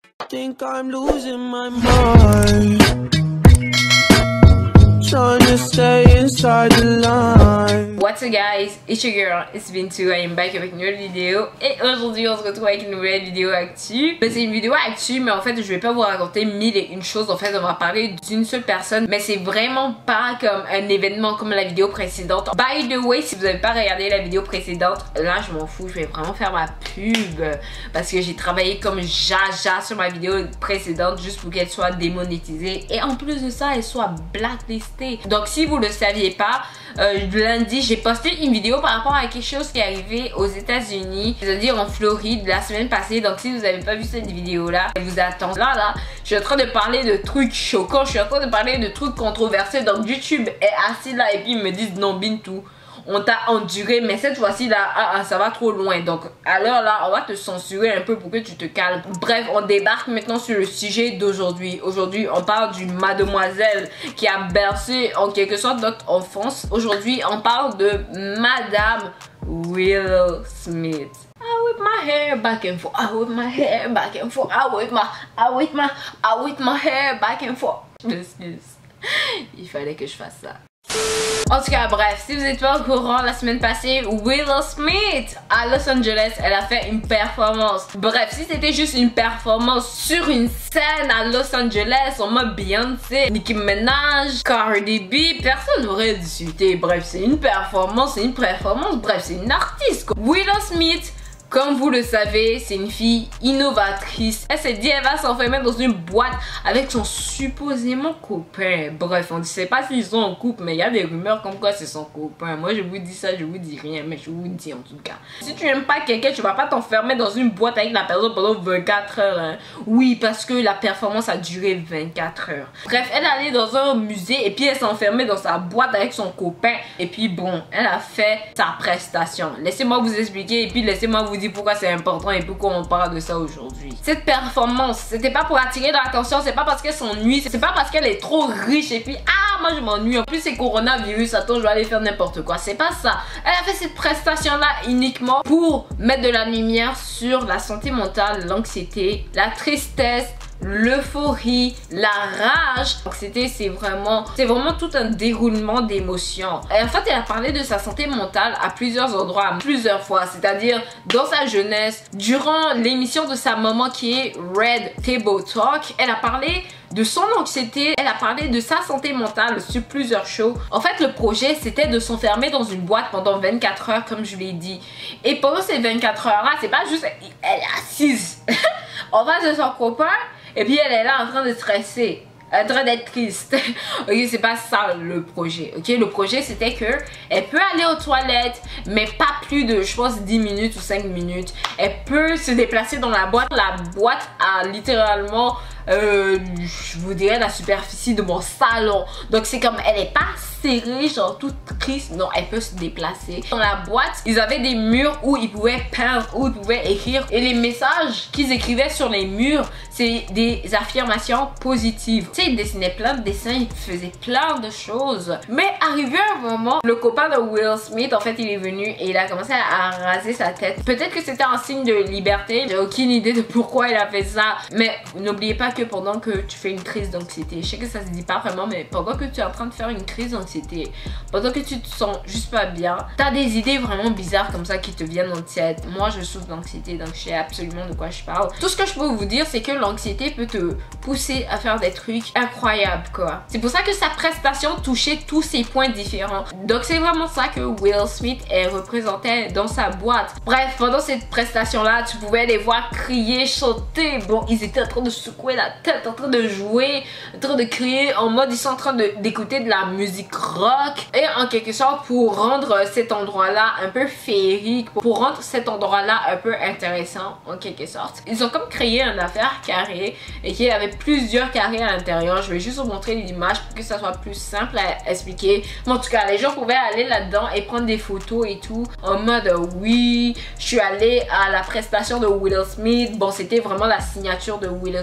Think I'm losing my mind, trying to stay inside the line. What's up guys, it's your girl, it's Bintou, I am back avec une nouvelle vidéo. Et aujourd'hui on se retrouve avec une nouvelle vidéo actu. C'est une vidéo actu, mais en fait je vais pas vous raconter mille et une choses. En fait on va parler d'une seule personne, mais c'est vraiment pas comme un événement comme la vidéo précédente. By the way, si vous avez pas regardé la vidéo précédente, là je m'en fous, je vais vraiment faire ma pub parce que j'ai travaillé comme jaja sur ma vidéo précédente juste pour qu'elle soit démonétisée et en plus de ça elle soit blacklistée. Donc si vous le saviez pas, lundi j'ai posté une vidéo par rapport à quelque chose qui est arrivé aux États-Unis, c'est-à-dire en Floride la semaine passée. Donc si vous avez pas vu cette vidéo là, je vous attends. Là je suis en train de parler de trucs choquants, je suis en train de parler de trucs controversés. Donc YouTube est assis là et puis ils me disent non Bintou, on t'a enduré, mais cette fois-ci là, ça va trop loin. Donc alors là, on va te censurer un peu pour que tu te calmes. Bref, on débarque maintenant sur le sujet d'aujourd'hui. Aujourd'hui, on parle d'une mademoiselle qui a bercé en quelque sorte notre enfance. Aujourd'hui, on parle de Madame Willow Smith. I whip my hair back and forth. I whip my hair back and forth. I whip my hair back and forth. Excuse. Il fallait que je fasse ça. En tout cas, bref, si vous n'êtes pas au courant, la semaine passée, Willow Smith à Los Angeles, elle a fait une performance. Bref, si c'était juste une performance sur une scène à Los Angeles, en mode Beyoncé, Nicki Minaj, Cardi B, personne n'aurait discuté. Bref, c'est une performance, bref, c'est une artiste, quoi. Willow Smith, comme vous le savez, c'est une fille innovatrice. Elle s'est dit elle va s'enfermer dans une boîte avec son supposément copain. Bref, on ne sait pas s'ils sont en couple, mais il y a des rumeurs comme quoi c'est son copain. Moi je vous dis ça, je vous dis rien, mais je vous dis en tout cas. Si tu n'aimes pas quelqu'un, tu vas pas t'enfermer dans une boîte avec la personne pendant 24 heures. Hein. Oui, parce que la performance a duré 24 heures. Bref, elle est allée dans un musée et puis elle s'est enfermée dans sa boîte avec son copain. Et puis bon, elle a fait sa prestation. Laissez-moi vous expliquer et puis laissez-moi vous pourquoi c'est important et pourquoi on parle de ça aujourd'hui. Cette performance, c'était pas pour attirer de l'attention, c'est pas parce qu'elle s'ennuie, c'est pas parce qu'elle est trop riche et puis moi je m'ennuie, en plus c'est coronavirus, attends je vais aller faire n'importe quoi, c'est pas ça. Elle a fait cette prestation là uniquement pour mettre de la lumière sur la santé mentale, l'anxiété, la tristesse, l'euphorie, la rage. C'est vraiment tout un déroulement d'émotions. Et en fait, elle a parlé de sa santé mentale à plusieurs endroits, plusieurs fois. C'est-à-dire dans sa jeunesse, durant l'émission de sa maman qui est Red Table Talk, elle a parlé de son anxiété, elle a parlé de sa santé mentale sur plusieurs shows. En fait, le projet, c'était de s'enfermer dans une boîte pendant 24 heures, comme je l'ai dit. Et pendant ces 24 heures-là, c'est pas juste elle est assise en face de son copain et puis elle est là en train de stresser, en train d'être triste. Ok, c'est pas ça le projet. Ok, le projet c'était que elle peut aller aux toilettes, mais pas plus de, je pense, 10 minutes ou 5 minutes. Elle peut se déplacer dans la boîte. La boîte a littéralement, je vous dirais, la superficie de mon salon. Donc c'est comme, elle est pas serrée, genre toute triste. Non, elle peut se déplacer. Dans la boîte, ils avaient des murs où ils pouvaient peindre, où ils pouvaient écrire. Et les messages qu'ils écrivaient sur les murs, c'est des affirmations positives. Tu sais, ils dessinaient plein de dessins, ils faisaient plein de choses. Mais arrivé un moment, le copain de Will Smith, en fait, il est venu et il a commencé à raser sa tête. Peut-être que c'était un signe de liberté. J'ai aucune idée de pourquoi il a fait ça. Mais n'oubliez pas que pendant que tu fais une crise d'anxiété, je sais que ça se dit pas vraiment, mais pendant que tu es en train de faire une crise d'anxiété, pendant que tu te sens juste pas bien, t'as des idées vraiment bizarres comme ça qui te viennent en tête. Moi, je souffre d'anxiété, donc je sais absolument de quoi je parle. Tout ce que je peux vous dire, c'est que l'anxiété peut te pousser à faire des trucs incroyables, quoi. C'est pour ça que sa prestation touchait tous ces points différents. Donc c'est vraiment ça que Will Smith représentait dans sa boîte. Bref, pendant cette prestation là, tu pouvais les voir crier, chanter. Bon, ils étaient en train de secouer la tête, en train de jouer, en train de crier, en mode ils sont en train d'écouter de la musique rock. Et en quelque sorte, pour rendre cet endroit là un peu féerique, pour rendre cet endroit là un peu intéressant en quelque sorte, ils ont comme créé une affaire carrée et qui avait plusieurs carrés à l'intérieur. Je vais juste vous montrer l'image pour que ça soit plus simple à expliquer. Mais en tout cas, les gens pouvaient aller là-dedans et prendre des photos et tout en mode oui, je suis allée à la prestation de Will Smith. Bon, c'était vraiment la signature de Will Smith.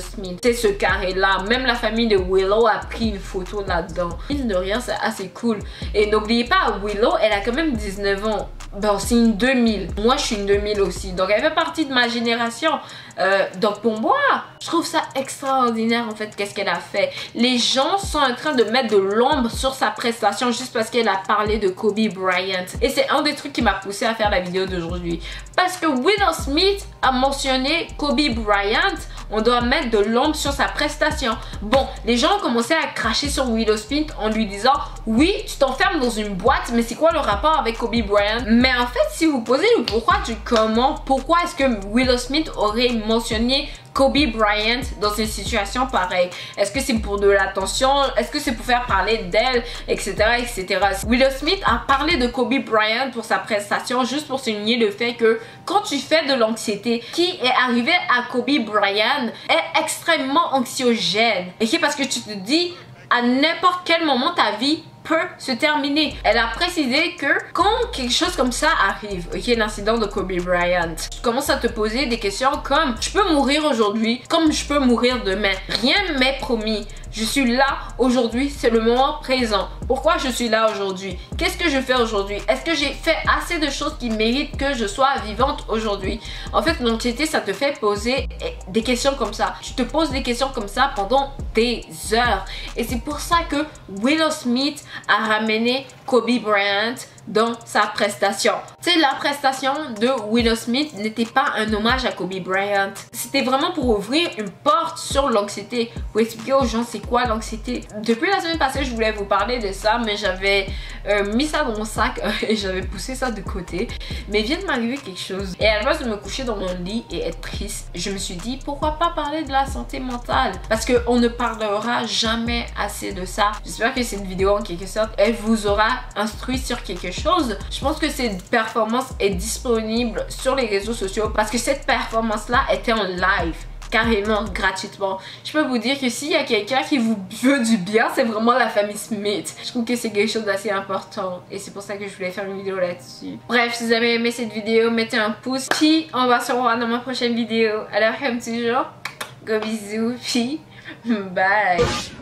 c'est ce carré-là. Même la famille de Willow a pris une photo là-dedans. Mine de rien, c'est assez cool. Et n'oubliez pas, Willow, elle a quand même 19 ans. Bon, c'est une 2000. Moi, je suis une 2000 aussi. Donc, elle fait partie de ma génération. Donc, pour moi, je trouve ça extraordinaire, en fait, qu'est-ce qu'elle a fait. Les gens sont en train de mettre de l'ombre sur sa prestation juste parce qu'elle a parlé de Kobe Bryant. Et c'est un des trucs qui m'a poussé à faire la vidéo d'aujourd'hui. Parce que Willow Smith a mentionné Kobe Bryant. On doit mettre de l'ombre sur sa prestation. Bon, les gens ont commencé à cracher sur Willow Smith en lui disant « Oui, tu t'enfermes dans une boîte, mais c'est quoi le rapport avec Kobe Bryant ?» Mais en fait, si vous posez le pourquoi du comment, pourquoi est-ce que Willow Smith aurait mentionné Kobe Bryant dans une situation pareille? Est-ce que c'est pour de l'attention? Est-ce que c'est pour faire parler d'elle? Etc, etc. Willow Smith a parlé de Kobe Bryant pour sa prestation juste pour souligner le fait que quand tu fais de l'anxiété, qui est arrivé à Kobe Bryant est extrêmement anxiogène. Et parce que tu te dis à n'importe quel moment ta vie peut se terminer. Elle a précisé que quand quelque chose comme ça arrive, ok, l'incident de Kobe Bryant, tu commences à te poser des questions comme je peux mourir aujourd'hui, comme je peux mourir demain. Rien ne m'est promis. Je suis là aujourd'hui, c'est le moment présent. Pourquoi je suis là aujourd'hui? Qu'est-ce que je fais aujourd'hui? Est-ce que j'ai fait assez de choses qui méritent que je sois vivante aujourd'hui? En fait, l'anxiété, ça te fait poser des questions comme ça. Tu te poses des questions comme ça pendant des heures. Et c'est pour ça que Willow Smith a ramené Kobe Bryant dans sa prestation. Tu sais, la prestation de Willow Smith n'était pas un hommage à Kobe Bryant. C'était vraiment pour ouvrir une porte sur l'anxiété, pour expliquer aux gens c'est quoi l'anxiété. Depuis la semaine passée, je voulais vous parler de ça, mais j'avais mis ça dans mon sac et j'avais poussé ça de côté. Mais il vient de m'arriver quelque chose. Et à la place de me coucher dans mon lit et être triste, je me suis dit pourquoi pas parler de la santé mentale? Parce qu'on ne parlera jamais assez de ça. J'espère que cette vidéo, en quelque sorte, elle vous aura instruit sur quelque chose. Je pense que cette performance est disponible sur les réseaux sociaux parce que cette performance-là était en live. Carrément, gratuitement. Je peux vous dire que s'il y a quelqu'un qui vous veut du bien, c'est vraiment la famille Smith. Je trouve que c'est quelque chose d'assez important et c'est pour ça que je voulais faire une vidéo là-dessus. Bref, si vous avez aimé cette vidéo, mettez un pouce. Puis, on va se revoir dans ma prochaine vidéo. Alors, comme toujours, gros bisous, puis bye!